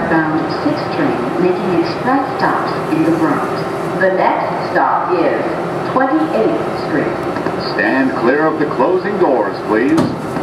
westbound 6 train making express stops in the Bronx. The next stop is 28th Street. Stand clear of the closing doors, please.